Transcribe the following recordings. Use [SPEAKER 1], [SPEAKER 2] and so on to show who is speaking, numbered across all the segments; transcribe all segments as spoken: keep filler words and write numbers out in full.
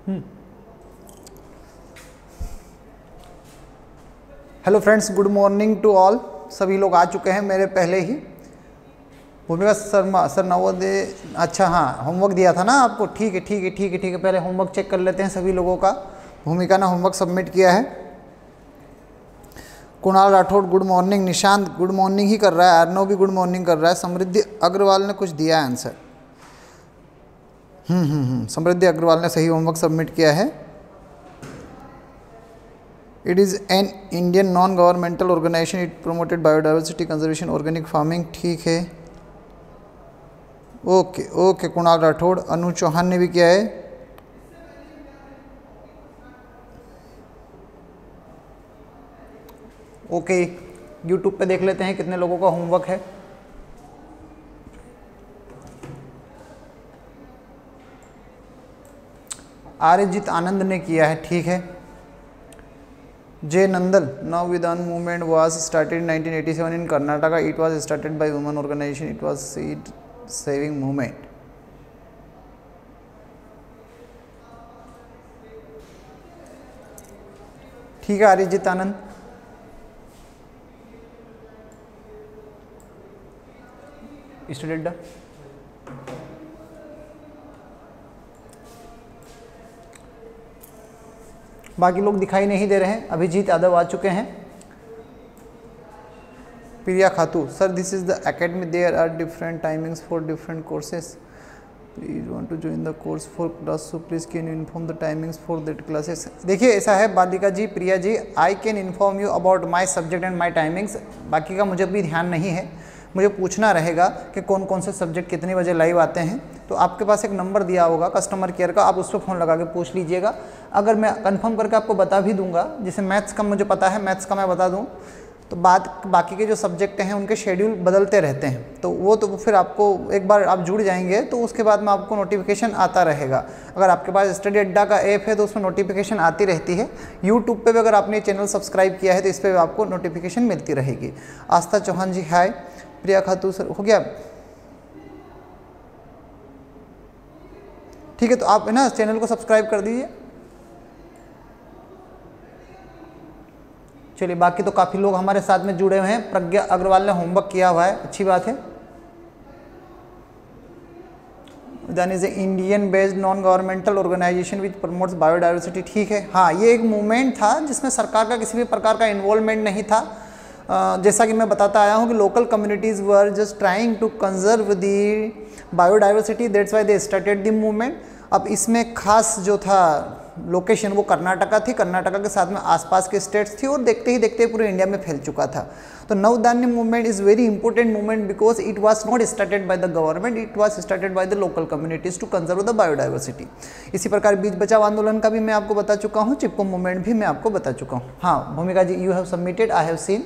[SPEAKER 1] Hello friends, good morning to all. सभी लोग आ चुके हैं मेरे पहले ही। भूमिका शर्मा सर नवोदय, अच्छा हाँ होमवर्क दिया था ना आपको, ठीक है ठीक है ठीक है ठीक है। पहले होमवर्क चेक कर लेते हैं सभी लोगों का। भूमिका ने होमवर्क सबमिट किया है। Kunal Rathod good morning. Nishant good morning ही कर रहा है। अर्नव भी गुड मॉर्निंग कर रहा है। समृद्धि अग्रवाल ने कुछ दिया है आंसर। हम्म हम्म हम्म समृद्धि अग्रवाल ने सही होमवर्क सबमिट किया है। It is an Indian non governmental organisation, it promoted biodiversity conservation organic farming, ठीक है ओके ओके। कुणाल राठौड़, अनु चौहान ने भी किया है। ओके, यूट्यूब पे देख लेते हैं कितने लोगों का होमवर्क है। आर्यजीत आनंद ने किया है, ठीक है। जे Nandal, Nav Vidhan movement was started in nineteen eighty seven in Karnataka, it was started by women organisation, it was seed saving movement. ठीक है आर्यजीत आनंद। स्टूडेंट बाकी लोग दिखाई नहीं दे रहे हैं। अभिजीत यादव आ चुके हैं। Priya Khatu, sir this is the academy, there are different timings for different courses, please want to join the course for class, so please can you inform the timings for that classes. देखिए ऐसा है Balika ji, Priya ji, I can inform you about my subject and my timings. बाकी का मुझे भी ध्यान नहीं है, मुझे पूछना रहेगा कि कौन कौन से सब्जेक्ट कितने बजे लाइव आते हैं। तो आपके पास एक नंबर दिया होगा कस्टमर केयर का, आप उस पर फ़ोन लगा के पूछ लीजिएगा। अगर मैं कंफर्म करके आपको बता भी दूंगा, जैसे मैथ्स का मुझे पता है, मैथ्स का मैं बता दूं, तो बात बाकी के जो सब्जेक्ट हैं उनके शेड्यूल बदलते रहते हैं, तो वो तो फिर आपको एक बार आप जुड़ जाएंगे तो उसके बाद में आपको नोटिफिकेशन आता रहेगा। अगर आपके पास स्टडी अड्डा का ऐप है तो उसमें नोटिफिकेशन आती रहती है। यूट्यूब पे भी अगर आपने चैनल सब्सक्राइब किया है तो इस पर आपको नोटिफिकेशन मिलती रहेगी। आस्था चौहान जी हाय। प्रिया खातू सर हो गया, ठीक है। तो आप है ना चैनल को सब्सक्राइब कर दीजिए। चलिए, बाकी तो काफ़ी लोग हमारे साथ में जुड़े हुए हैं। प्रज्ञा अग्रवाल ने होमवर्क किया हुआ है, अच्छी बात है। Then is a Indian based non governmental organisation which promotes biodiversity, ठीक है। हाँ, ये एक मूवमेंट था जिसमें सरकार का किसी भी प्रकार का इन्वॉल्वमेंट नहीं था। Uh, जैसा कि मैं बताता आया हूँ कि local communities were just trying to conserve the biodiversity, that's why they started the movement. अब इसमें खास जो था लोकेशन वो कर्नाटका थी, कर्नाटका के साथ में आसपास के स्टेट्स थी, और देखते ही देखते पूरे इंडिया में फैल चुका था। तो Navdanya movement is very important movement because it was not started by the government, it was started by the local communities to conserve the biodiversity. इसी प्रकार बीज बचाओ आंदोलन का भी मैं आपको बता चुका हूँ, चिपको मूवमेंट भी मैं आपको बता चुका हूँ। हाँ Bhumika ji, you have submitted, I have seen.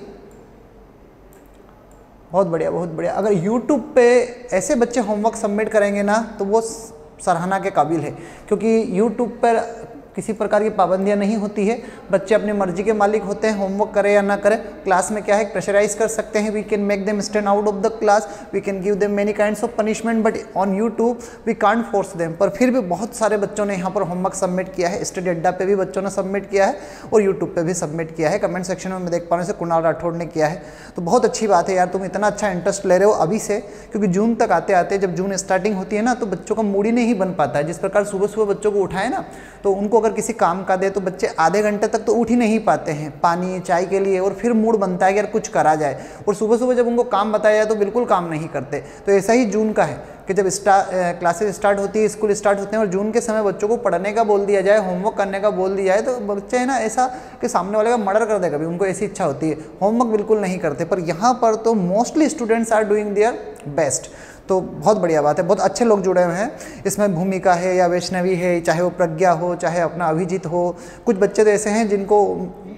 [SPEAKER 1] बहुत बढ़िया बहुत बढ़िया। अगर YouTube पे ऐसे बच्चे होमवर्क सबमिट करेंगे ना तो वो सराहना के काबिल है, क्योंकि YouTube पर किसी प्रकार की पाबंदियां नहीं होती है। बच्चे अपनी मर्जी के मालिक होते हैं, होमवर्क करें या ना करें। क्लास में क्या है, प्रेशराइज कर सकते हैं, we can make them stand out of the class, we can give them many kinds of punishment, but on YouTube we can't force them. पर फिर भी बहुत सारे बच्चों ने यहाँ पर होमवर्क सबमिट किया है। स्टडी अड्डा पे भी बच्चों ने सबमिट किया है और यूट्यूब पे भी सबमिट किया है। कमेंट सेक्शन में मैं देख पा रहा हूँ से कुणाल राठौड़ ने किया है। तो बहुत अच्छी बात है यार, तुम इतना अच्छा इंटरेस्ट ले रहे हो अभी से, क्योंकि जून तक आते आते, जब जून स्टार्टिंग होती है ना, तो बच्चों का मूड ही नहीं बन पाता है। जिस प्रकार सुबह सुबह बच्चों को उठाए ना, तो उनको अगर किसी काम का दे तो बच्चे आधे घंटे तक तो उठ ही नहीं पाते हैं पानी चाय के लिए, और फिर मूड बनता है कि यार कुछ करा जाए। और सुबह सुबह जब उनको काम बताया जाए तो बिल्कुल काम नहीं करते। तो ऐसा ही जून का है कि जब स्टार्ट क्लासेस स्टार्ट होती है, स्कूल स्टार्ट होते हैं, और जून के समय बच्चों को पढ़ने का बोल दिया जाए, होमवर्क करने का बोल दिया जाए, तो बच्चे है ना ऐसा कि सामने वाले का मर्डर कर देगा। कभी उनको ऐसी इच्छा होती है, होमवर्क बिल्कुल नहीं करते। पर यहाँ पर तो mostly students are doing their best. तो बहुत बढ़िया बात है, बहुत अच्छे लोग जुड़े हुए हैं इसमें। भूमिका है या वैष्णवी है, चाहे वो प्रज्ञा हो, चाहे अपना अभिजीत हो। कुछ बच्चे तो ऐसे हैं जिनको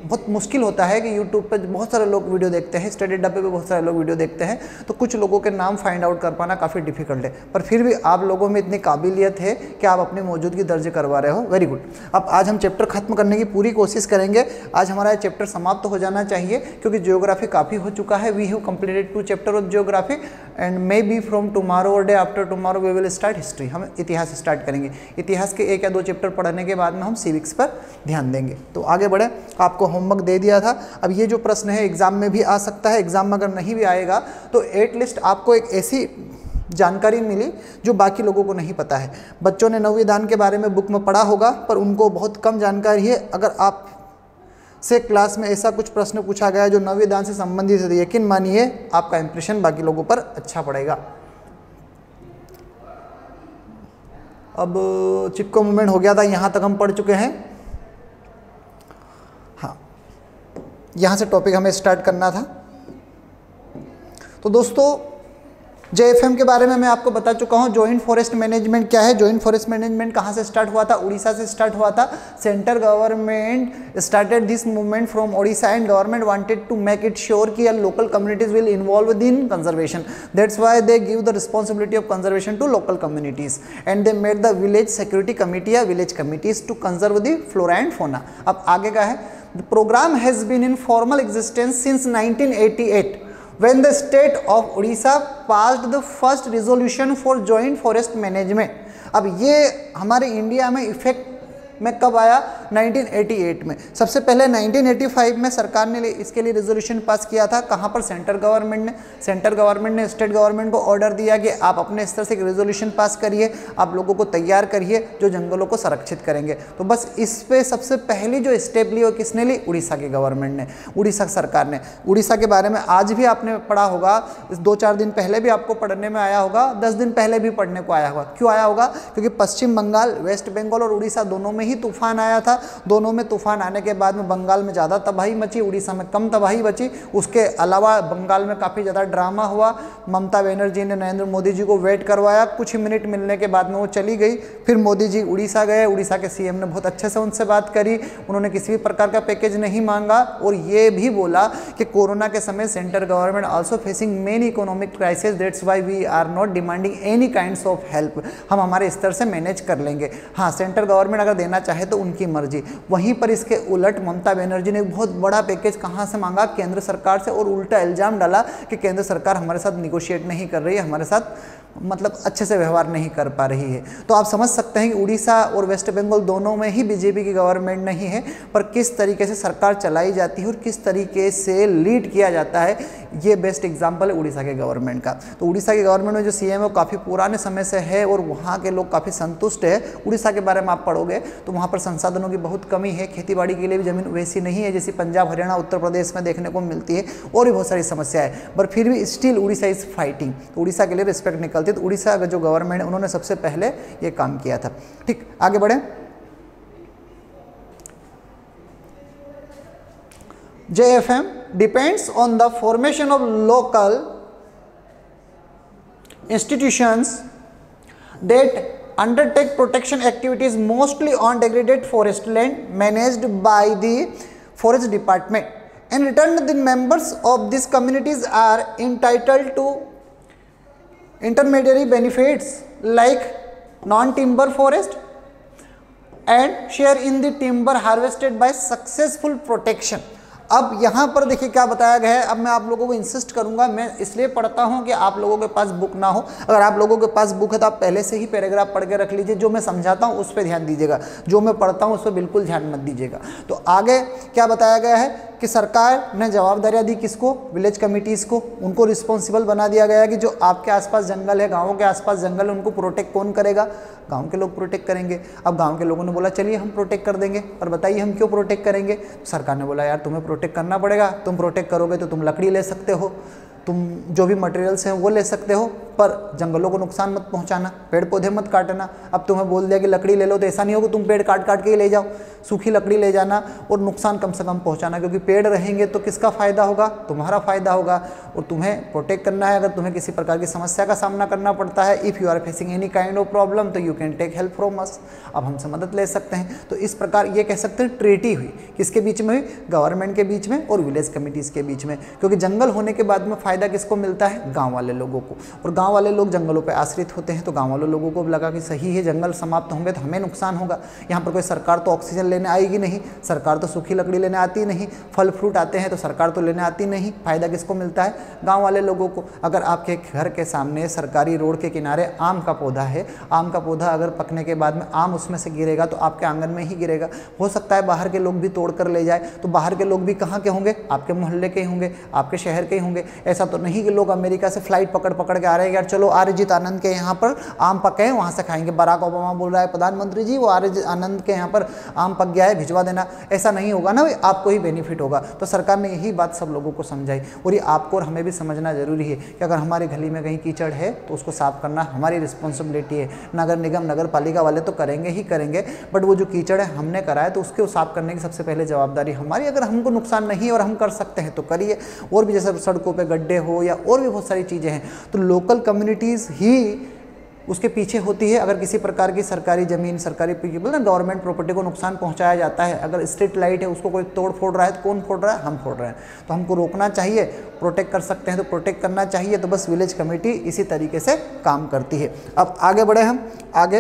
[SPEAKER 1] बहुत मुश्किल होता है कि यूट्यूब पे बहुत सारे लोग वीडियो देखते हैं, स्टडी डब्बे पे बहुत सारे लोग वीडियो देखते हैं, तो कुछ लोगों के नाम फाइंड आउट कर पाना काफ़ी डिफिकल्ट है, पर फिर भी आप लोगों में इतनी काबिलियत है कि आप अपनी मौजूदगी दर्ज करवा रहे हो, वेरी गुड। अब आज हम चैप्टर खत्म करने की पूरी कोशिश करेंगे। आज हमारा चैप्टर समाप्त तो हो जाना चाहिए क्योंकि जियोग्राफी काफ़ी हो चुका है। We have completed two chapter of geography and may be from tomorrow और day after tomorrow we will start history. हम इतिहास स्टार्ट करेंगे। इतिहास के एक या दो चैप्टर पढ़ने के बाद में हम सिविक्स पर ध्यान देंगे। तो आगे बढ़े, आपको होमवर्क दे दिया था। अब ये जो प्रश्न है एग्जाम में भी आ सकता है, एग्जाम में अगर नहीं भी आएगा तो एटलीस्ट आपको एक ऐसी जानकारी मिली जो बाकी लोगों को नहीं पता है। बच्चों ने नौवीं दान के बारे में बुक में पढ़ा होगा पर उनको बहुत कम जानकारी है। अगर आप से क्लास में ऐसा कुछ प्रश्न पूछा गया जो नौवीं दान से संबंधित है, यकीन मानिए आपका इंप्रेशन बाकी लोगों पर अच्छा पड़ेगा। अब चिपको मूवमेंट हो गया था, यहाँ तक हम पढ़ चुके हैं। हाँ, यहाँ से टॉपिक हमें स्टार्ट करना था। तो दोस्तों जे एफ एम के बारे में मैं आपको बता चुका हूँ। जॉइंट फॉरेस्ट मैनेजमेंट क्या है? जॉइंट फॉरेस्ट मैनेजमेंट कहाँ से स्टार्ट हुआ था? उड़ीसा से स्टार्ट हुआ था। Central government started this movement from Odisha and government wanted to make it sure कि local communities will involve in conservation. That's why they give the responsibility of conservation to local communities and they made the village security committee या village committees to conserve the flora and fauna. अब आगे का है, the programme has been in formal existence since nineteen eighty eight when the state of Odisha passed the first resolution for joint forest management। अब ये हमारे India में effect में कब आया? नाइनटीन एटी एट में। सबसे पहले नाइनटीन एटी फाइव में सरकार ने इसके लिए रेजोल्यूशन पास किया था। कहाँ पर? सेंट्रल गवर्नमेंट ने। सेंट्रल गवर्नमेंट ने स्टेट गवर्नमेंट को ऑर्डर दिया कि आप अपने स्तर से एक रेजोल्यूशन पास करिए, आप लोगों को तैयार करिए जो जंगलों को संरक्षित करेंगे। तो बस इस पे सबसे पहली जो स्टेप ली वो किसने ली? उड़ीसा की गवर्नमेंट ने, उड़ीसा सरकार ने। उड़ीसा के बारे में आज भी आपने पढ़ा होगा, दो चार दिन पहले भी आपको पढ़ने में आया होगा, दस दिन पहले भी पढ़ने को आया होगा। क्यों आया होगा? क्योंकि पश्चिम बंगाल, वेस्ट बंगाल और उड़ीसा दोनों में ही तूफान आया था। दोनों में तूफान आने के बाद में बंगाल में ज़्यादा तबाही मची, उड़ीसा में कम तबाही बची। उसके अलावा बंगाल में काफ़ी ज़्यादा ड्रामा हुआ। ममता बनर्जी ने नरेंद्र मोदी जी को वेट करवाया, कुछ ही मिनट मिलने के बाद में वो चली गई। फिर मोदी जी उड़ीसा गए, उड़ीसा के सीएम ने बहुत अच्छे से उनसे बात करी, उन्होंने किसी भी प्रकार का पैकेज नहीं मांगा और ये भी बोला कि कोरोना के समय central government also facing many economic crisis, that's why we are not demanding any kinds of help. हम हमारे स्तर से मैनेज कर लेंगे। हाँ, सेंट्रल गवर्नमेंट अगर देना चाहे तो उनकी मर्जी। वहीं पर इसके उलट ममता बनर्जी ने बहुत बड़ा पैकेज कहां से मांगा? केंद्र सरकार से, और उल्टा इल्जाम डाला कि केंद्र सरकार हमारे साथ निगोशिएट नहीं कर रही है, हमारे साथ मतलब अच्छे से व्यवहार नहीं कर पा रही है। तो आप समझ सकते हैं कि उड़ीसा और वेस्ट बंगाल दोनों में ही बीजेपी की गवर्नमेंट नहीं है, पर किस तरीके से सरकार चलाई जाती है और किस तरीके से लीड किया जाता है, ये बेस्ट एग्जांपल है उड़ीसा के गवर्नमेंट का। तो उड़ीसा के गवर्नमेंट में जो सीएम है वो काफ़ी पुराने समय से है और वहाँ के लोग काफ़ी संतुष्ट है। उड़ीसा के बारे में आप पढ़ोगे तो वहाँ पर संसाधनों की बहुत कमी है, खेती के लिए भी जमीन वैसी नहीं है जैसी पंजाब, हरियाणा, उत्तर प्रदेश में देखने को मिलती है, और भी बहुत सारी समस्याएं, पर फिर भी स्टिल उड़ीसा इज फाइटिंग। तो उड़ीसा के लिए रिस्पेक्ट निकलती है। तो उड़ीसा का जो गवर्नमेंट है उन्होंने सबसे पहले ये काम किया था। ठीक, आगे बढ़े। J F M depends on the formation of local institutions that undertake protection activities mostly on degraded forest land managed by the forest department. In return, the members of these communities are entitled to intermediary benefits like non-timber forest and share in the timber harvested by successful protection. अब यहाँ पर देखिए क्या बताया गया है। अब मैं आप लोगों को इंसिस्ट करूँगा, मैं इसलिए पढ़ता हूँ कि आप लोगों के पास बुक ना हो। अगर आप लोगों के पास बुक है तो आप पहले से ही पैराग्राफ पढ़ के रख लीजिए। जो मैं समझाता हूँ उस पर ध्यान दीजिएगा, जो मैं पढ़ता हूँ उस पर बिल्कुल ध्यान मत दीजिएगा। तो आगे क्या बताया गया है कि सरकार ने जवाबदारियाँ दी किसको? विलेज कमिटीज़ को। उनको रिस्पॉन्सिबल बना दिया गया कि जो आपके आसपास जंगल है, गाँवों के आसपास जंगल है, उनको प्रोटेक्ट कौन करेगा? गांव के लोग प्रोटेक्ट करेंगे। अब गांव के लोगों ने बोला चलिए हम प्रोटेक्ट कर देंगे, पर बताइए हम क्यों प्रोटेक्ट करेंगे? तो सरकार ने बोला यार तुम्हें प्रोटेक्ट करना पड़ेगा, तुम प्रोटेक्ट करोगे तो तुम लकड़ी ले सकते हो, तुम जो भी मटेरियल्स हैं वो ले सकते हो, पर जंगलों को नुकसान मत पहुंचाना, पेड़ पौधे मत काटना। अब तुम्हें बोल दिया कि लकड़ी ले लो, तो ऐसा नहीं होगा तुम पेड़ काट काट के ही ले जाओ, सूखी लकड़ी ले जाना और नुकसान कम से कम पहुंचाना, क्योंकि पेड़ रहेंगे तो किसका फ़ायदा होगा, तुम्हारा फ़ायदा होगा। और तुम्हें प्रोटेक्ट करना है, अगर तुम्हें किसी प्रकार की समस्या का सामना करना पड़ता है, if you are facing any kind of problem, तो you can take help from us, अब हमसे मदद ले सकते हैं। तो इस प्रकार ये कह सकते हैं ट्रीटी हुई, किसके बीच में हुई, गवर्नमेंट के बीच में और विलेज कमिटीज़ के बीच में, क्योंकि जंगल होने के बाद में फ़ायदा किसको मिलता है, गाँव वाले लोगों को, और गाँव वाले लोग जंगलों पर आश्रित होते हैं। तो गाँव वाले लोगों को लगा कि सही है, जंगल समाप्त होंगे तो हमें नुकसान होगा। यहाँ पर कोई सरकार तो ऑक्सीजन लेने आएगी नहीं, सरकार तो सूखी लकड़ी लेने आती नहीं, फल फ्रूट आते हैं तो सरकार तो लेने आती नहीं, फायदा किसको मिलता है, गांव वाले लोगों को। अगर आपके घर के सामने सरकारी रोड के किनारे आम का पौधा है, आम का पौधा अगर पकने के बाद में आम उसमें से गिरेगा तो आपके आंगन में ही गिरेगा। हो सकता है बाहर के लोग भी तोड़ कर ले जाए, तो बाहर के लोग भी कहाँ के होंगे, आपके मोहल्ले के ही होंगे, आपके शहर के ही होंगे। ऐसा तो नहीं कि लोग अमेरिका से फ्लाइट पकड़ पकड़ के आ रहे हैं, यार चलो आर्यजीत आनंद के यहाँ पर आम पके हैं वहाँ से खाएंगे। बराक ओबामा बोल रहा है प्रधानमंत्री जी वो आर्यजीत आनंद के यहाँ पर आम पक गया है, भिजवा देना। ऐसा नहीं होगा ना, आपको ही बेनिफिट होगा। तो सरकार ने यही बात सब लोगों को समझाई, और ये आपको और हमें भी समझना जरूरी है कि अगर हमारे गली में कहीं कीचड़ है तो उसको साफ करना हमारी रिस्पॉन्सिबिलिटी है। नगर निगम नगर पालिका वाले तो करेंगे ही करेंगे, बट वो जो कीचड़ है हमने करा है तो उसके साफ करने की सबसे पहले जवाबदारी हमारी। अगर हमको नुकसान नहीं है और हम कर सकते हैं तो करिए। और भी जैसे सड़कों पर गड्ढे हो या और भी बहुत सारी चीज़ें हैं, तो लोकल कम्युनिटीज़ ही उसके पीछे होती है। अगर किसी प्रकार की सरकारी ज़मीन, सरकारी बोलते गवर्नमेंट प्रॉपर्टी को नुकसान पहुंचाया जाता है, अगर स्ट्रीट लाइट है उसको कोई तोड़ फोड़ रहा है तो कौन फोड़ रहा है, हम फोड़ रहे हैं। तो हमको रोकना चाहिए, प्रोटेक्ट कर सकते हैं तो प्रोटेक्ट करना चाहिए। तो बस विलेज कमेटी इसी तरीके से काम करती है। अब आगे बढ़े हम आगे।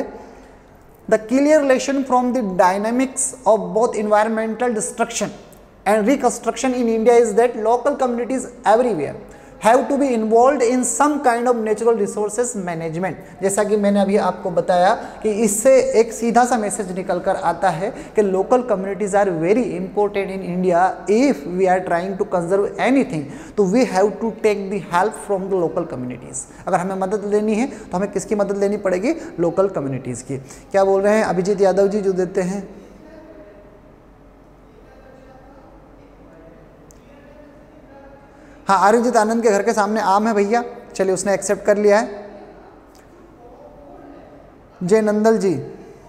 [SPEAKER 1] The clear relation from the dynamics of both environmental destruction and reconstruction in India is that local communities everywhere have to be involved in some kind of natural resources management। जैसा कि मैंने अभी आपको बताया कि इससे एक सीधा सा मैसेज निकल कर आता है कि local communities are very important in India. If we are trying to conserve anything तो we have to take the help from the local communities. अगर हमें मदद लेनी है तो हमें किसकी मदद लेनी पड़ेगी, लोकल कम्युनिटीज की। क्या बोल रहे हैं अभिजीत यादव जी जो देते हैं, हाँ आर्यजीत आनंद के घर के सामने आम है भैया, चलिए उसने एक्सेप्ट कर लिया है। जय नंदल जी,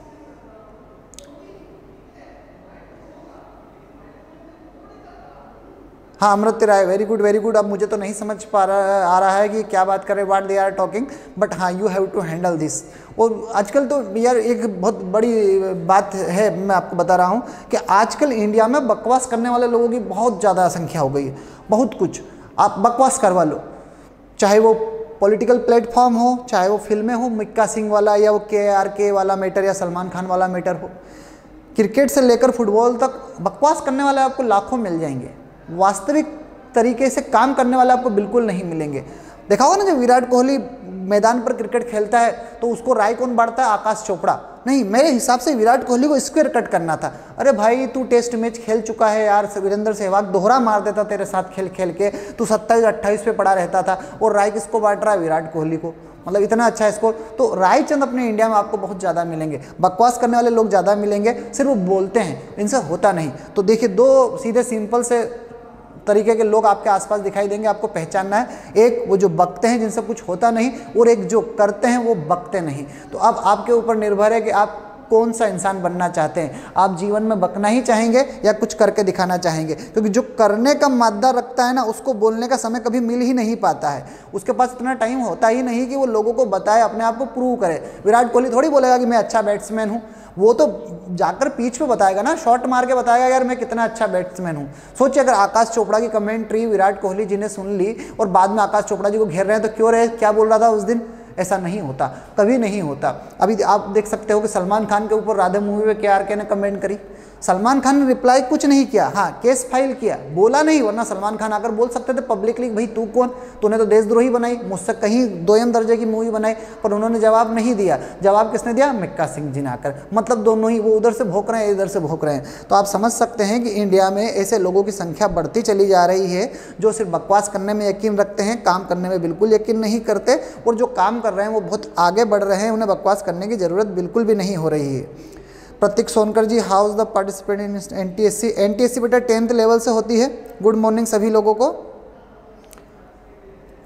[SPEAKER 1] हाँ Amrit Rai, very good very good. अब मुझे तो नहीं समझ पा रहा आ रहा है कि क्या बात कर रहे, what they are talking, but हाँ you have to handle this. और आजकल तो यार एक बहुत बड़ी बात है, मैं आपको बता रहा हूँ कि आजकल इंडिया में बकवास करने वाले लोगों की बहुत ज़्यादा संख्या हो गई है। बहुत कुछ आप बकवास करवा लो, चाहे वो पॉलिटिकल प्लेटफॉर्म हो, चाहे वो फिल्में हो, मिक्का सिंह वाला या वो के आर के वाला मैटर या सलमान खान वाला मैटर हो, क्रिकेट से लेकर फुटबॉल तक बकवास करने वाले आपको लाखों मिल जाएंगे। वास्तविक तरीके से काम करने वाले आपको बिल्कुल नहीं मिलेंगे। देखा होगा ना, जब विराट कोहली मैदान पर क्रिकेट खेलता है तो उसको राय कौन बांटता है, आकाश चोपड़ा नहीं। मेरे हिसाब से विराट कोहली को स्क्वायर कट करना था। अरे भाई तू टेस्ट मैच खेल चुका है यार, वीरेंद्र सहवाग दोहरा मार देता तेरे साथ खेल खेल के, तू सत्ताईस अट्ठाईस पे पड़ा रहता था, और राय किसको बांट रहा है, विराट कोहली को। मतलब इतना अच्छा स्कोर। तो रायचंद अपने इंडिया में आपको बहुत ज़्यादा मिलेंगे, बकवास करने वाले लोग ज़्यादा मिलेंगे, सिर्फ वो बोलते हैं, इनसे होता नहीं। तो देखिए दो सीधे सिंपल से तरीके के लोग आपके आसपास दिखाई देंगे, आपको पहचानना है। एक वो जो बकते हैं जिनसे कुछ होता नहीं, और एक जो करते हैं वो बकते नहीं। तो अब आपके ऊपर निर्भर है कि आप कौन सा इंसान बनना चाहते हैं। आप जीवन में बकना ही चाहेंगे या कुछ करके दिखाना चाहेंगे, क्योंकि जो करने का मादा रखता है ना, उसको बोलने का समय कभी मिल ही नहीं पाता है। उसके पास इतना टाइम होता ही नहीं कि वो लोगों को बताए, अपने आप को प्रूव करे। विराट कोहली थोड़ी बोलेगा कि मैं अच्छा बैट्समैन हूँ, वो तो जाकर पिच पे बताएगा ना, शॉट मार के बताएगा यार मैं कितना अच्छा बैट्समैन हूँ। सोचिए अगर आकाश चोपड़ा की कमेंट्री विराट कोहली जी ने सुन ली और बाद में आकाश चोपड़ा जी को घेर रहे हैं तो क्यों रहे, क्या बोल रहा था उस दिन। ऐसा नहीं होता, कभी नहीं होता। अभी आप देख सकते हो कि सलमान खान के ऊपर राधे मूवी में के आर के ने कमेंट करी, सलमान खान ने रिप्लाई कुछ नहीं किया, हाँ केस फाइल किया, बोला नहीं। वरना सलमान खान आकर बोल सकते थे पब्लिकली, भाई तू कौन, तूने तो देशद्रोही बनाई, मुझसे कहीं दोयम दर्जे की मूवी बनाई, पर उन्होंने जवाब नहीं दिया। जवाब किसने दिया, मिक्का सिंह जी ने आकर। मतलब दोनों ही, वो उधर से भौंक रहे हैं, इधर से भौंक रहे हैं। तो आप समझ सकते हैं कि इंडिया में ऐसे लोगों की संख्या बढ़ती चली जा रही है जो सिर्फ बकवास करने में यकीन रखते हैं, काम करने में बिल्कुल यकीन नहीं करते। और जो काम कर रहे हैं वो बहुत आगे बढ़ रहे हैं, उन्हें बकवास करने की ज़रूरत बिल्कुल भी नहीं हो रही है। Prateek Sonkar ji, how is the participate in NTSC. NTSC बेटा टेंथ लेवल से होती है। गुड मॉर्निंग सभी लोगों को।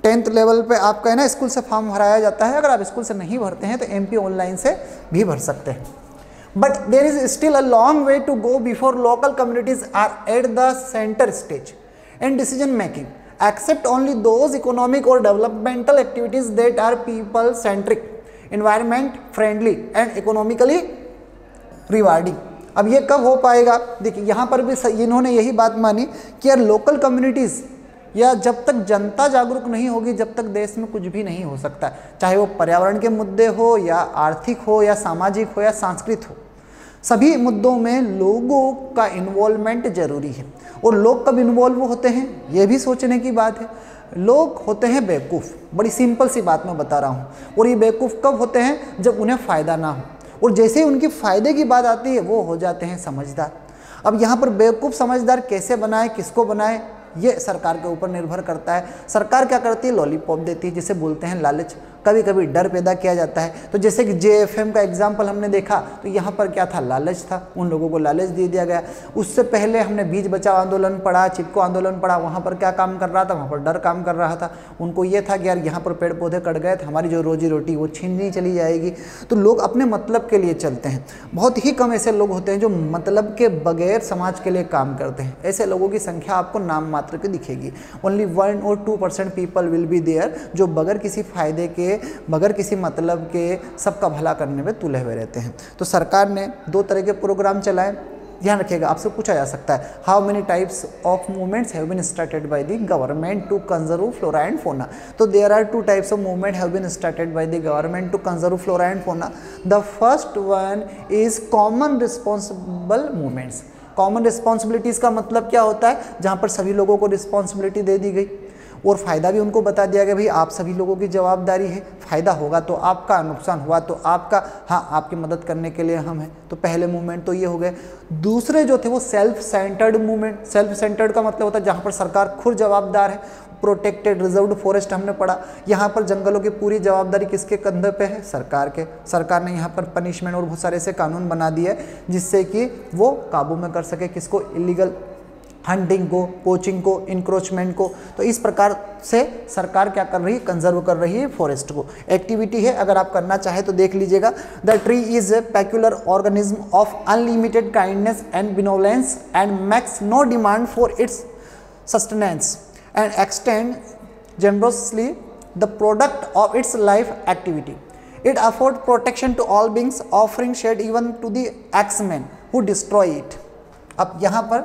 [SPEAKER 1] टेंथ लेवल पे आपका है ना स्कूल से फॉर्म भराया जाता है। अगर आप स्कूल से नहीं भरते हैं तो एमपी ऑनलाइन से भी भर सकते हैं। But there is still a long way to go before local communities are at the centre stage in decision making, except only those economic और developmental activities that are people centric, environment friendly and economically rewarding. अब ये कब हो पाएगा? देखिए यहाँ पर भी इन्होंने यही बात मानी कि यार लोकल कम्युनिटीज़ या जब तक जनता जागरूक नहीं होगी जब तक देश में कुछ भी नहीं हो सकता, चाहे वो पर्यावरण के मुद्दे हो या आर्थिक हो या सामाजिक हो या सांस्कृतिक हो, सभी मुद्दों में लोगों का इन्वॉल्वमेंट जरूरी है। और लोग कब इन्वॉल्व होते हैं ये भी सोचने की बात है। लोग होते हैं बेवकूफ़, बड़ी सिंपल सी बात मैं बता रहा हूँ, और ये बेवकूफ़ कब होते हैं? जब उन्हें फ़ायदा ना हो, और जैसे ही उनकी फ़ायदे की बात आती है वो हो जाते हैं समझदार। अब यहाँ पर बेवकूफ़ समझदार कैसे बनाए, किसको बनाए, ये सरकार के ऊपर निर्भर करता है। सरकार क्या करती है? लॉलीपॉप देती है, जिसे बोलते हैं लालच। कभी कभी डर पैदा किया जाता है। तो जैसे कि जेएफएम का एग्जाम्पल हमने देखा, तो यहाँ पर क्या था? लालच था, उन लोगों को लालच दे दिया गया। उससे पहले हमने बीज बचाओ आंदोलन पढ़ा, चिपको आंदोलन पढ़ा, वहाँ पर क्या काम कर रहा था? वहाँ पर डर काम कर रहा था। उनको ये था कि यार यहाँ पर पेड़ पौधे कट गए तो हमारी जो रोजी रोटी वो छीननी चली जाएगी। तो लोग अपने मतलब के लिए चलते हैं। बहुत ही कम ऐसे लोग होते हैं जो मतलब के बगैर समाज के लिए काम करते हैं। ऐसे लोगों की संख्या आपको नाम मात्र की दिखेगी। ओनली वन और two percent people will be there जो बगैर किसी फायदे के, बगैर किसी मतलब के सबका भला करने में तुले हुए रहते हैं। तो सरकार ने दो तरह के प्रोग्राम चलाए। ध्यान रखिएगा, आपसे पूछा जा सकता है how many types of movements have been started by the government to conserve flora and fauna. तो there are two types of movement have been started by the government to conserve flora and fauna. The first one is common responsible movements. Common responsibilities का मतलब क्या होता है? जहाँ पर सभी लोगों को रिस्पॉन्सिबिलिटी दे दी गई और फ़ायदा भी उनको बता दिया गया, भाई आप सभी लोगों की जवाबदारी है, फ़ायदा होगा तो आपका, नुकसान हुआ तो आपका, हाँ आपकी मदद करने के लिए हम हैं। तो पहले मूवमेंट तो ये हो गए। दूसरे जो थे वो self centred movement. Self centred का मतलब होता है जहाँ पर सरकार खुद जवाबदार है। प्रोटेक्टेड रिजर्व्ड फॉरेस्ट हमने पढ़ा, यहाँ पर जंगलों की पूरी जवाबदारी किसके कंधे पे है? सरकार के। सरकार ने यहाँ पर पनिशमेंट और बहुत सारे ऐसे कानून बना दिए जिससे कि वो काबू में कर सके किसको? इलीगल हंटिंग को, पोचिंग को, इंक्रोचमेंट को। तो इस प्रकार से सरकार क्या कर रही है? कंजर्व कर रही है फॉरेस्ट को। एक्टिविटी है, अगर आप करना चाहे तो देख लीजिएगा। The tree is a peculiar organism of unlimited kindness and benevolence and makes no demand for its sustenance and extend generously the product of its life activity. It affords protection to all beings, offering shade even to the axemen who destroy it. अब यहाँ पर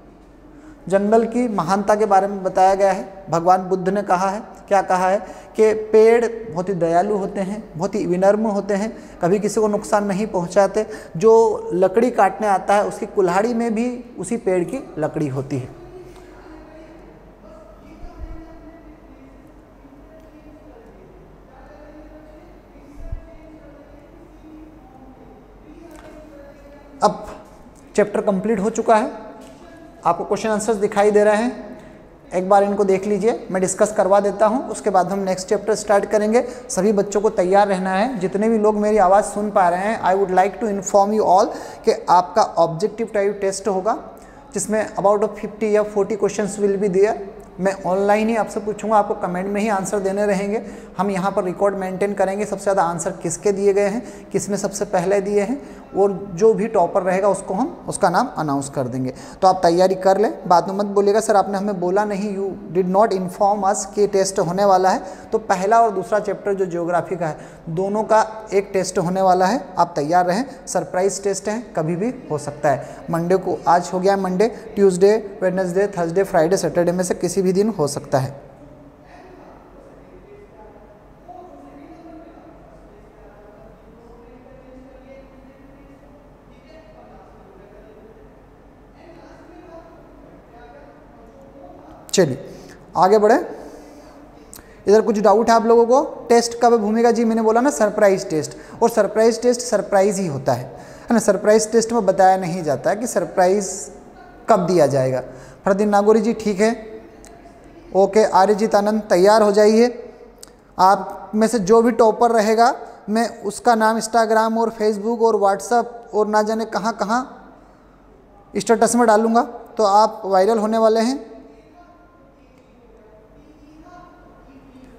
[SPEAKER 1] जंगल की महानता के बारे में बताया गया है। भगवान बुद्ध ने कहा है, क्या कहा है कि पेड़ बहुत ही दयालु होते हैं, बहुत ही विनम्र होते हैं, कभी किसी को नुकसान नहीं पहुँचाते। जो लकड़ी काटने आता है उसकी कुल्हाड़ी में भी उसी पेड़ की लकड़ी होती है। अब चैप्टर कंप्लीट हो चुका है, आपको क्वेश्चन आंसर्स दिखाई दे रहे हैं। एक बार इनको देख लीजिए, मैं डिस्कस करवा देता हूं, उसके बाद हम नेक्स्ट चैप्टर स्टार्ट करेंगे। सभी बच्चों को तैयार रहना है। जितने भी लोग मेरी आवाज़ सुन पा रहे हैं, I would like to inform you all कि आपका ऑब्जेक्टिव टाइप टेस्ट होगा जिसमें अबाउट फिफ्टी या forty questions will be there. मैं ऑनलाइन ही आपसे पूछूंगा, आपको कमेंट में ही आंसर देने रहेंगे। हम यहाँ पर रिकॉर्ड मेंटेन करेंगे सबसे ज़्यादा आंसर किसके दिए गए हैं, किसने सबसे पहले दिए हैं, और जो भी टॉपर रहेगा उसको हम उसका नाम अनाउंस कर देंगे। तो आप तैयारी कर लें, बाद में मत बोलिएगा सर आपने हमें बोला नहीं, you did not inform us कि टेस्ट होने वाला है। तो पहला और दूसरा चैप्टर जो ज्योग्राफी का है, दोनों का एक टेस्ट होने वाला है, आप तैयार रहें। सरप्राइज टेस्ट है, कभी भी हो सकता है। मंडे को, आज हो गया है Monday, Tuesday, Wednesday, Thursday, Friday, Saturday में से किसी भी दिन हो सकता है। चलिए आगे बढ़े। इधर कुछ डाउट है आप लोगों को? टेस्ट कब भूमिका जी, मैंने बोला ना सरप्राइज टेस्ट, और सरप्राइज टेस्ट सरप्राइज ही होता है, है ना। सरप्राइज टेस्ट में बताया नहीं जाता है कि सरप्राइज कब दिया जाएगा। फरदीन नागौरी जी ठीक है, ओके। आर्यजीत आनंद तैयार हो जाइए। आप में से जो भी टॉपर रहेगा मैं उसका नाम इंस्टाग्राम और फेसबुक और व्हाट्सएप और ना जाने कहाँ कहाँ स्टेटस में डालूंगा, तो आप वायरल होने वाले हैं।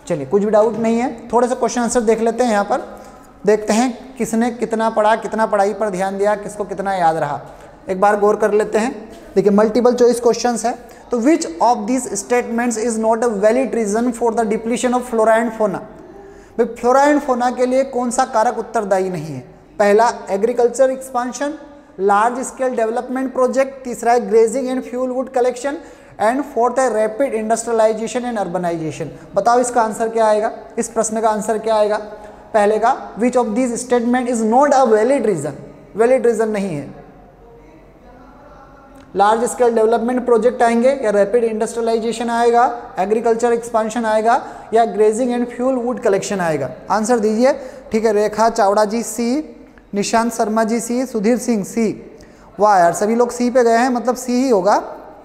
[SPEAKER 1] चलिए, कुछ भी डाउट नहीं है, थोड़े से क्वेश्चन आंसर देख लेते हैं। यहाँ पर देखते हैं किसने कितना पढ़ा, कितना पढ़ाई पर ध्यान दिया, किसको कितना याद रहा, एक बार गौर कर लेते हैं। देखिए मल्टीपल चॉइस क्वेश्चंस है, तो which of these statements is not a valid reason for the depletion of flora and fauna. भाई फ्लोरा एंड फोना के लिए कौन सा कारक उत्तरदायी नहीं है? पहला agriculture expansion, large scale development project, तीसरा है grazing and fuel wood collection, and fourth है रैपिड इंडस्ट्रियलाइजेशन एंड अर्बनाइजेशन। बताओ इसका आंसर क्या आएगा, इस प्रश्न का आंसर क्या आएगा? पहले का which of these statement is not a valid reason, valid reason नहीं है। लार्ज स्केल डेवलपमेंट प्रोजेक्ट आएंगे, या रैपिड इंडस्ट्रियलाइजेशन आएगा, एग्रीकल्चर एक्सपांशन आएगा, या grazing and fuel wood collection आएगा? आंसर दीजिए। ठीक है, रेखा चावड़ा जी सी, निशांत शर्मा जी सी, सुधीर सिंह सी। वाह यार, सभी लोग सी पे गए हैं, मतलब सी ही होगा।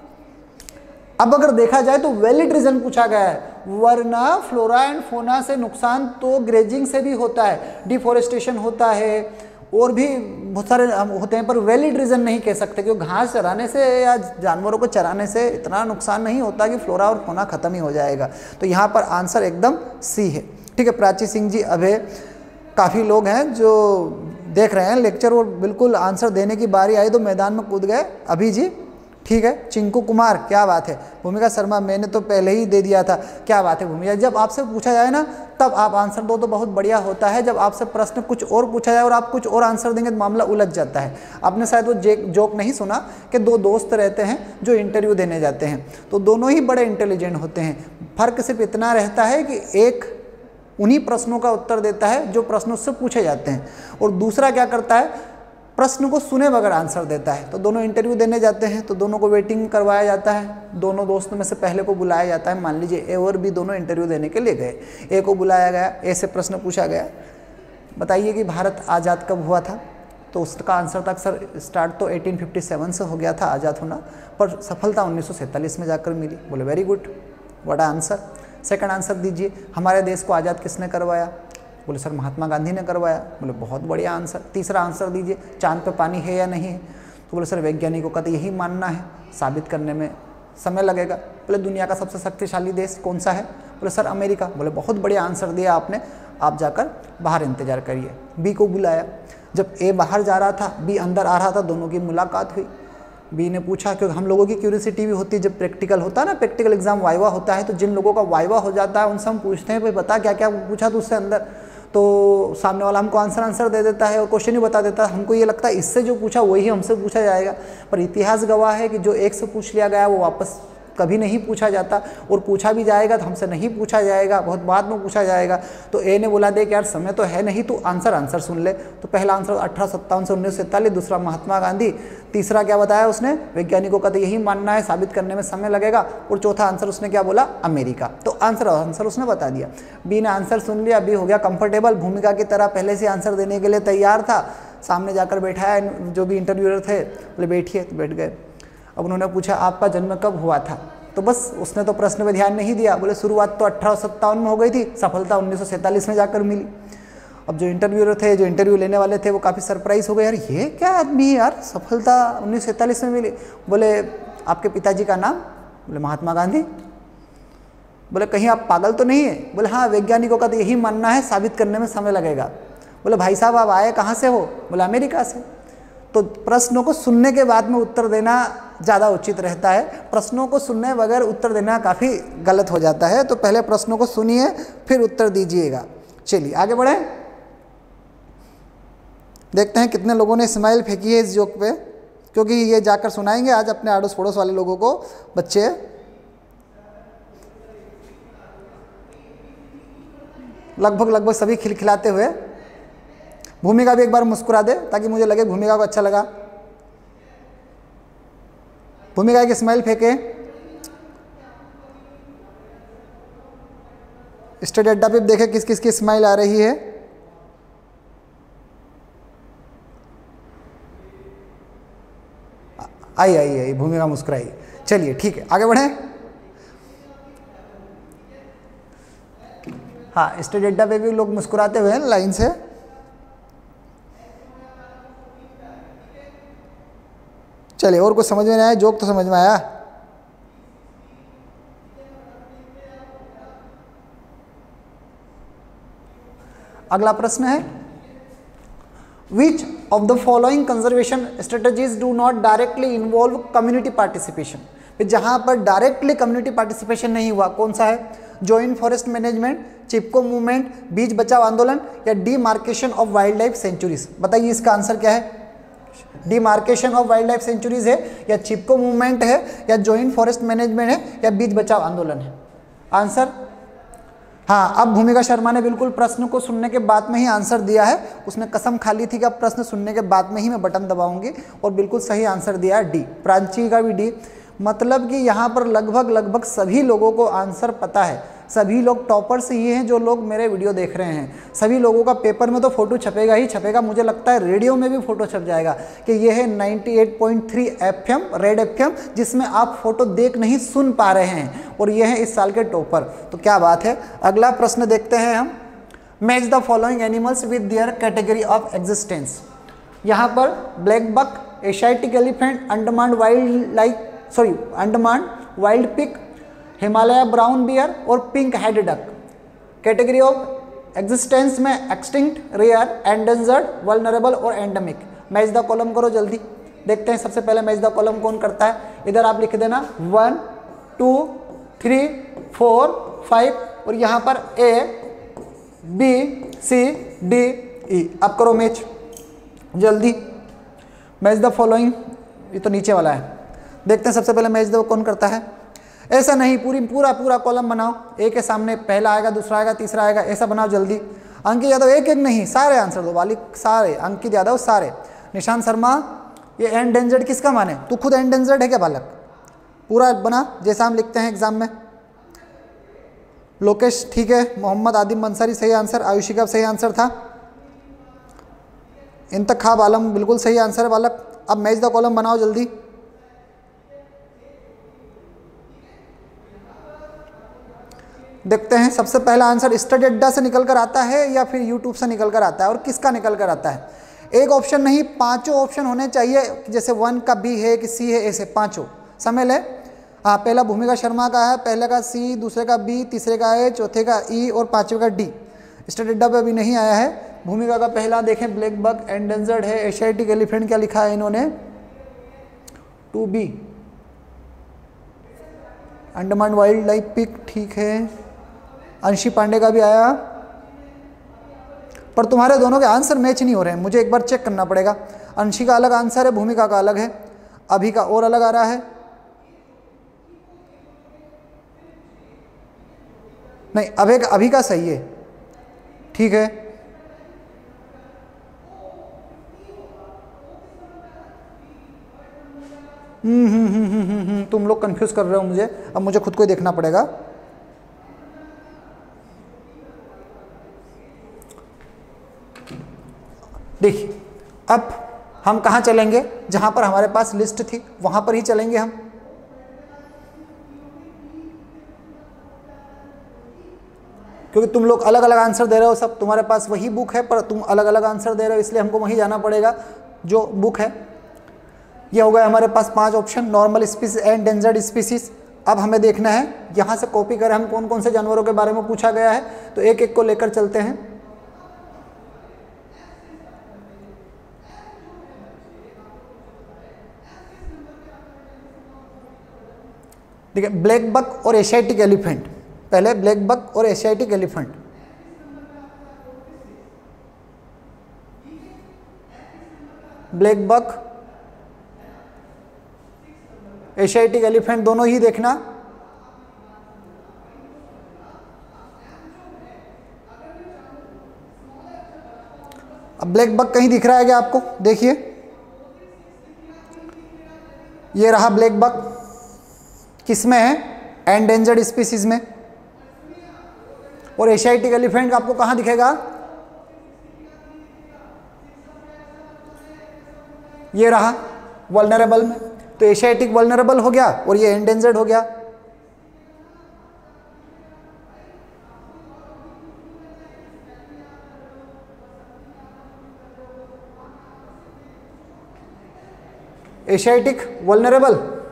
[SPEAKER 1] अब अगर देखा जाए तो वैलिड रीजन पूछा गया है, वरना फ्लोरा एंड फोना से नुकसान तो ग्रेजिंग से भी होता है, डिफोरेस्टेशन होता है, और भी बहुत सारे होते हैं, पर वैलिड रीजन नहीं कह सकते, क्योंकि घास चराने से या जानवरों को चराने से इतना नुकसान नहीं होता कि फ्लोरा और फोना खत्म ही हो जाएगा। तो यहाँ पर आंसर एकदम सी है। ठीक है, प्राची सिंह जी, अभय, काफ़ी लोग हैं जो देख रहे हैं लेक्चर और बिल्कुल आंसर देने की बारी आई तो मैदान में कूद गए। अभी जी ठीक है, चिंकू कुमार, क्या बात है। भूमिका शर्मा, मैंने तो पहले ही दे दिया था। क्या बात है भूमिका, जब आपसे पूछा जाए ना तब आप आंसर दो तो बहुत बढ़िया होता है। जब आपसे प्रश्न कुछ और पूछा जाए और आप कुछ और आंसर देंगे तो मामला उलझ जाता है। आपने शायद वो जोक नहीं सुना कि दो दोस्त रहते हैं जो इंटरव्यू देने जाते हैं, तो दोनों ही बड़े इंटेलिजेंट होते हैं। फ़र्क सिर्फ इतना रहता है कि एक उन्हीं प्रश्नों का उत्तर देता है जो प्रश्न उससे पूछे जाते हैं, और दूसरा क्या करता है, प्रश्न को सुने बगैर आंसर देता है। तो दोनों इंटरव्यू देने जाते हैं तो दोनों को वेटिंग करवाया जाता है, दोनों दोस्तों में से पहले को बुलाया जाता है। मान लीजिए ए और बी दोनों इंटरव्यू देने के लिए गए, ए को बुलाया गया, ए से प्रश्न पूछा गया, बताइए कि भारत आज़ाद कब हुआ था? तो उसका आंसर था सर स्टार्ट तो अठारह सौ सत्तावन से हो गया था आज़ाद होना, पर सफलता उन्नीस सौ सैंतालीस में जाकर मिली। बोले very good, what answer. Second answer दीजिए, हमारे देश को आज़ाद किसने करवाया? बोले सर महात्मा गांधी ने करवाया। बोले बहुत बढ़िया आंसर। तीसरा आंसर दीजिए, चांद पे पानी है या नहीं है? तो बोले सर वैज्ञानिकों का तो यही मानना है, साबित करने में समय लगेगा। बोले दुनिया का सबसे शक्तिशाली देश कौन सा है? बोले सर अमेरिका। बोले बहुत बढ़िया आंसर दिया आपने, आप जाकर बाहर इंतजार करिए। बी को बुलाया, जब ए बाहर जा रहा था, बी अंदर आ रहा था, दोनों की मुलाकात हुई। बी ने पूछा, क्योंकि हम लोगों की क्यूरियोसिटी भी होती है, जब प्रैक्टिकल होता है ना, प्रैक्टिकल एग्जाम वाइवा होता है, तो जिन लोगों का वाइवा हो जाता है उनसे हम पूछते हैं भाई बता क्या क्या पूछा तो उससे अंदर, तो सामने वाला हमको आंसर आंसर दे देता है और क्वेश्चन ही बता देता है। हमको ये लगता है इससे जो पूछा वही हमसे पूछा जाएगा, पर इतिहास गवाह है कि जो एक से पूछ लिया गया वो वापस कभी नहीं पूछा जाता, और पूछा भी जाएगा तो हमसे नहीं पूछा जाएगा, बहुत बाद में पूछा जाएगा। तो ए ने बोला देख यार समय तो है नहीं, तू आंसर आंसर सुन ले। तो पहला आंसर अठारह सत्तावन से उन्नीस सौ सैंतालीस, दूसरा महात्मा गांधी, तीसरा क्या बताया उसने, वैज्ञानिकों का तो यही मानना है, साबित करने में समय लगेगा, और चौथा आंसर उसने क्या बोला, अमेरिका। तो आंसर आंसर उसने बता दिया। बी ने आंसर सुन लिया, बी हो गया कंफर्टेबल, भूमिका की तरह पहले से आंसर देने के लिए तैयार था। सामने जाकर बैठा है जो भी इंटरव्यूअर थे, बोले बैठिए, तो बैठ गए। अब उन्होंने पूछा आपका जन्म कब हुआ था? तो बस उसने तो प्रश्न में ध्यान नहीं दिया, बोले शुरुआत तो अठारह सौ सत्तावन में हो गई थी, सफलता उन्नीस सौ सैंतालीस में जाकर मिली। अब जो इंटरव्यूअर थे, जो इंटरव्यू लेने वाले थे, वो काफ़ी सरप्राइज हो गए, यार ये क्या आदमी है यार, सफलता उन्नीस सौ सैंतालीस में मिली। बोले आपके पिताजी का नाम? बोले महात्मा गांधी। बोले कहीं आप पागल तो नहीं है? बोले हाँ वैज्ञानिकों का तो यही मानना है, साबित करने में समय लगेगा। बोले भाई साहब आप आए कहाँ से हो? बोले अमेरिका से। तो प्रश्नों को सुनने के बाद में उत्तर देना ज़्यादा उचित रहता है, प्रश्नों को सुनने बगैर उत्तर देना काफ़ी गलत हो जाता है। तो पहले प्रश्नों को सुनिए फिर उत्तर दीजिएगा। चलिए आगे बढ़ें, देखते हैं कितने लोगों ने स्माइल फेंकी है इस जोक पे, क्योंकि ये जाकर सुनाएंगे आज अपने आड़ोस पड़ोस वाले लोगों को। बच्चे लगभग लगभग सभी खिलखिलाते हुए। भूमिका भी एक बार मुस्कुरा दे ताकि मुझे लगे भूमिका को अच्छा लगा। भूमिका की स्माइल फेंके। स्टडी अड्डा पे देखे किस किस की स्माइल आ रही है। आई आई आई भूमिका मुस्कुराई। चलिए ठीक है आगे बढ़ें। हाँ स्टडी अड्डा पे भी लोग मुस्कुराते हुए हैं लाइन से। चलिए और कुछ समझ में नहीं आया? जोक तो समझ में आया। अगला प्रश्न है which of the following conservation strategies do not directly involve community participation. जहां पर डायरेक्टली कम्युनिटी पार्टिसिपेशन नहीं हुआ कौन सा है? Joint forest management, Chipko movement, Beej Bachao Andolan या demarcation of wild life sanctuaries. बताइए इसका आंसर क्या है? Demarcation of wild life sanctuaries है या चिपको मूवमेंट है या जॉइंट फॉरेस्ट मैनेजमेंट है या बीज बचाओ आंदोलन है? आंसर हाँ, अब भूमिका शर्मा ने बिल्कुल प्रश्न को सुनने के बाद में ही आंसर दिया है। उसने कसम खा ली थी कि अब प्रश्न सुनने के बाद में ही मैं बटन दबाऊंगी और बिल्कुल सही आंसर दिया है डी। प्रांची का भी डी, मतलब कि यहाँ पर लगभग लगभग सभी लोगों को आंसर पता है। सभी लोग टॉपर्स ही हैं जो लोग मेरे वीडियो देख रहे हैं। सभी लोगों का पेपर में तो फोटो छपेगा ही छपेगा, मुझे लगता है रेडियो में भी फोटो छप जाएगा कि ये है अट्ठानवे पॉइंट तीन एफएम रेड एफएम जिसमें आप फोटो देख नहीं सुन पा रहे हैं और ये है इस साल के टॉपर। तो क्या बात है। अगला प्रश्न देखते हैं हम। Match the following animals with their category of existence. यहाँ पर black buck, Asiatic elephant, Andaman wild life sorry Andaman wild pig, Himalaya brown bear और pink head duck. Category of existence में एक्सटिंक्ट, रेयर, एंडेंजर्ड, वल्नरेबल और एंडेमिक। मैच द कॉलम करो जल्दी। देखते हैं सबसे पहले मैच द कॉलम कौन करता है। इधर आप लिख देना one two three four five और यहाँ पर A B C D E. अब करो मैच जल्दी। मैच द फॉलोइंग, ये तो नीचे वाला है। देखते हैं सबसे पहले मैच द कौन करता है। ऐसा नहीं, पूरी पूरा पूरा कॉलम बनाओ। एक के सामने पहला आएगा, दूसरा आएगा, तीसरा आएगा, ऐसा बनाओ जल्दी। अंकित यादव एक एक नहीं, सारे आंसर दो वाली, सारे। अंकित यादव सारे। निशांत शर्मा, ये एंडेंजर्ड किसका माने? तू खुद एंडेंजर्ड है क्या बालक? पूरा बना जैसा हम लिखते हैं एग्जाम में। लोकेश ठीक है। मोहम्मद आदिम अंसारी सही आंसर। आयुषी का सही आंसर था। इंतखाब आलम बिल्कुल सही आंसर है बालक। अब मैच द कॉलम बनाओ जल्दी। देखते हैं सबसे पहला आंसर स्टडी अड्डा से निकल कर आता है या फिर यूट्यूब से निकल कर आता है और किसका निकल कर आता है? एक ऑप्शन नहीं, पांचों ऑप्शन होने चाहिए। जैसे वन का बी है कि सी है, ऐसे पांचों। समझ ले। हाँ, पहला भूमिका शर्मा का है, पहले का सी, दूसरे का बी, तीसरे का ए, चौथे का ई और पांचवे का डी। स्टडी अड्डा पे अभी नहीं आया है। भूमिका का पहला देखें, ब्लैक बक एंडेंजर्ड है। एशियाटिक एलिफेंट क्या लिखा है इन्होंने? Two B. Andaman wild life pig ठीक है। अंशी पांडे का भी आया, पर तुम्हारे दोनों के आंसर मैच नहीं हो रहे हैं, मुझे एक बार चेक करना पड़ेगा। अंशी का अलग आंसर है, भूमिका का अलग है, अभी का और अलग आ रहा है। नहीं, अभी का अभी का सही है, ठीक है। हम्म हम्म हम्म हम्म हम्म तुम लोग कंफ्यूज कर रहे हो मुझे, अब मुझे खुद को ही देखना पड़ेगा। देखिए, अब हम कहाँ चलेंगे? जहाँ पर हमारे पास लिस्ट थी वहाँ पर ही चलेंगे हम। क्योंकि तुम लोग अलग अलग आंसर दे रहे हो, सब तुम्हारे पास वही बुक है पर तुम अलग अलग आंसर दे रहे हो, इसलिए हमको वहीं जाना पड़ेगा जो बुक है। ये हो गया हमारे पास पांच option, normal species, endangered species. अब हमें देखना है यहाँ से कॉपी करें हम कौन कौन से जानवरों के बारे में पूछा गया है, तो एक एक को लेकर चलते हैं। देखिए, ब्लैक बक और एशियाटिक एलिफेंट। पहले ब्लैक बक और Asiatic elephant. Black buck, Asiatic elephant दोनों ही देखना। अब ब्लैक बक कहीं दिख रहा है क्या आपको? देखिए, ये रहा ब्लैक बक। किस में है? एंडेंजर्ड स्पीसीज में। और एशियाटिक एलिफेंट आपको कहां दिखेगा? ये रहा वल्नरेबल में। तो एशियाटिक वल्नरेबल हो गया और ये एंडेंजर्ड हो गया। एशियाटिक वल्नरेबल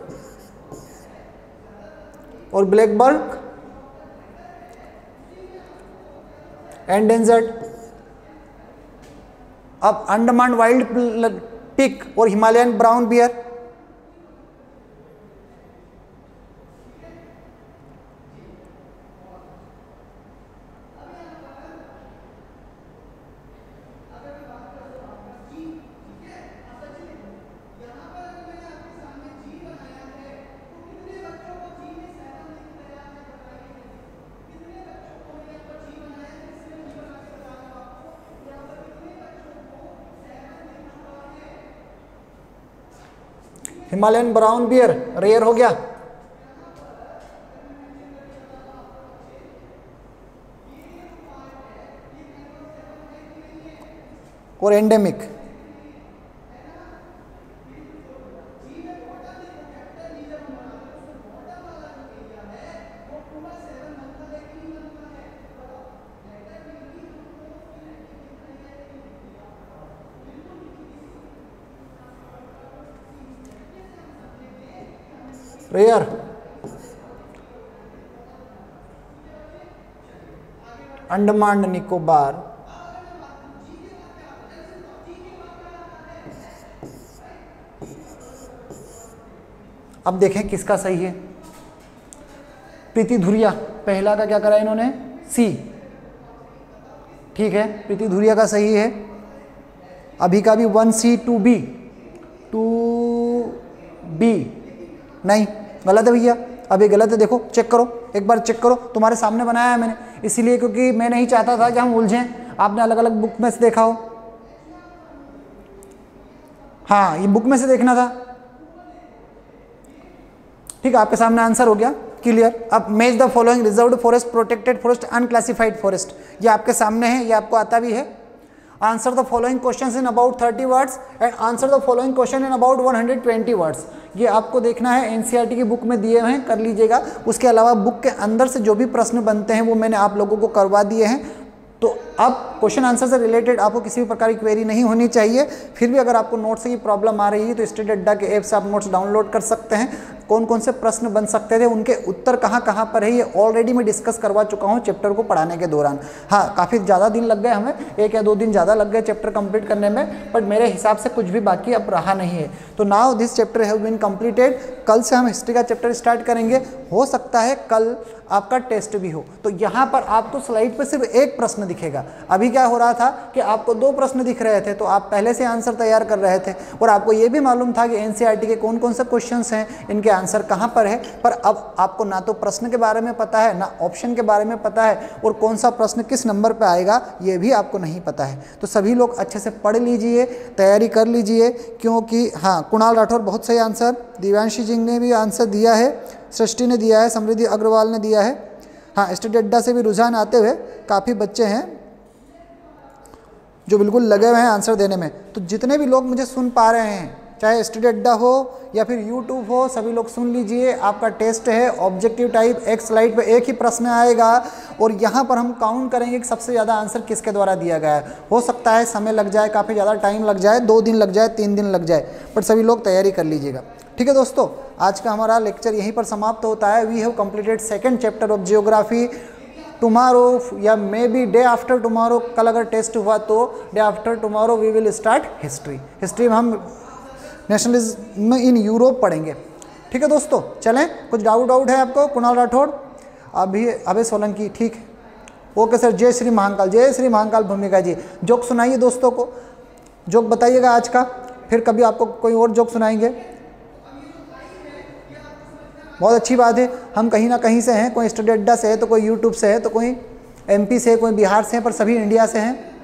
[SPEAKER 1] और ब्लैक बक एंडेंजर्ड। अब अंडमान वाइल्ड पिग और Himalayan brown bear, Himalayan brown bear rare हो गया, और एंडेमिक। रेयर, अंडमान निकोबार, अब देखें किसका सही है। प्रीति धुरिया, पहला का क्या करा इन्होंने, सी, ठीक है, प्रीति धुरिया का सही है। अभी का भी one C two B, two B नहीं, गलत है भैया, अभी गलत है, देखो चेक करो, एक बार चेक करो, तुम्हारे सामने बनाया है मैंने, इसीलिए क्योंकि मैं नहीं चाहता था कि हम उलझें, आपने अलग अलग बुक में से देखा हो। हाँ, ये बुक में से देखना था, ठीक है, आपके सामने आंसर हो गया, क्लियर। अब match the following reserved forest, protected forest, unclassified forest, ये आपके सामने है, ये आपको आता भी है। Answer the following questions in about thirty words and answer the following question in about one hundred twenty words. ये आपको देखना है, एनसीईआरटी की बुक में दिए हुए हैं, कर लीजिएगा। उसके अलावा बुक के अंदर से जो भी प्रश्न बनते हैं वो मैंने आप लोगों को करवा दिए हैं। तो अब क्वेश्चन आंसर से रिलेटेड आपको किसी भी प्रकार की क्वेरी नहीं होनी चाहिए। फिर भी अगर आपको नोट्स की प्रॉब्लम आ रही है तो स्टडी अड्डा के ऐप से आप नोट्स डाउनलोड कर सकते हैं। कौन कौन से प्रश्न बन सकते थे, उनके उत्तर कहाँ कहाँ पर है, ये ऑलरेडी मैं डिस्कस करवा चुका हूँ चैप्टर को पढ़ाने के दौरान। हाँ, काफ़ी ज़्यादा दिन लग गए हमें, एक या दो दिन ज़्यादा लग गए चैप्टर कंप्लीट करने में, बट मेरे हिसाब से कुछ भी बाकी अब रहा नहीं है। तो now this chapter have been completed. कल से हम हिस्ट्री का चैप्टर स्टार्ट करेंगे। हो सकता है कल आपका टेस्ट भी हो, तो यहाँ पर आपको स्लाइड पर सिर्फ एक प्रश्न दिखेगा। अभी क्या हो रहा था कि आपको दो प्रश्न दिख रहे थे, तो आप पहले से आंसर तैयार कर रहे थे और आपको ये भी मालूम था कि एनसीईआरटी के कौन कौन से क्वेश्चंस हैं, इनके आंसर कहाँ पर है। पर अब आपको ना तो प्रश्न के बारे में पता है, ना ऑप्शन के बारे में पता है, और कौन सा प्रश्न किस नंबर पे आएगा ये भी आपको नहीं पता है। तो सभी लोग अच्छे से पढ़ लीजिए, तैयारी कर लीजिए, क्योंकि हाँ, कुणाल राठौर बहुत सही आंसर, दिव्यांशी जी ने भी आंसर दिया है, सृष्टि ने दिया है, समृद्धि अग्रवाल ने दिया है। हाँ, स्टडी अड्डा से भी रुझान आते हुए काफ़ी बच्चे हैं जो बिल्कुल लगे हुए हैं आंसर देने में। तो जितने भी लोग मुझे सुन पा रहे हैं, चाहे स्टडी अड्डा हो या फिर यूट्यूब हो, सभी लोग सुन लीजिए। आपका टेस्ट है ऑब्जेक्टिव टाइप, एक स्लाइड पे एक ही प्रश्न आएगा और यहाँ पर हम काउंट करेंगे कि सबसे ज़्यादा आंसर किसके द्वारा दिया गया है। हो सकता है समय लग जाए, काफ़ी ज़्यादा टाइम लग जाए, दो दिन लग जाए, तीन दिन लग जाए, बट सभी लोग तैयारी कर लीजिएगा। ठीक है दोस्तों, आज का हमारा लेक्चर यहीं पर समाप्त होता है। We have completed second chapter of geography. Tomorrow या maybe day after tomorrow, कल अगर टेस्ट हुआ तो day after tomorrow we will start history. History में हम नेशनलिज्म इन यूरोप पढ़ेंगे। ठीक है दोस्तों, चलें, कुछ डाउट डाउट है आपको? कुणाल राठौड़, अभी अभय सोलंकी, ठीक है, ओके सर। जय श्री महाकाल, जय श्री महाकाल भूमिका जी। जोक सुनाइए दोस्तों को, जोक बताइएगा आज का, फिर कभी आपको कोई और जोक सुनाएंगे। बहुत अच्छी बात है, हम कहीं ना कहीं से हैं, कोई स्टडी अड्डा से है तो कोई यूट्यूब से है तो कोई एमपी से है, कोई बिहार से है, पर सभी इंडिया से हैं।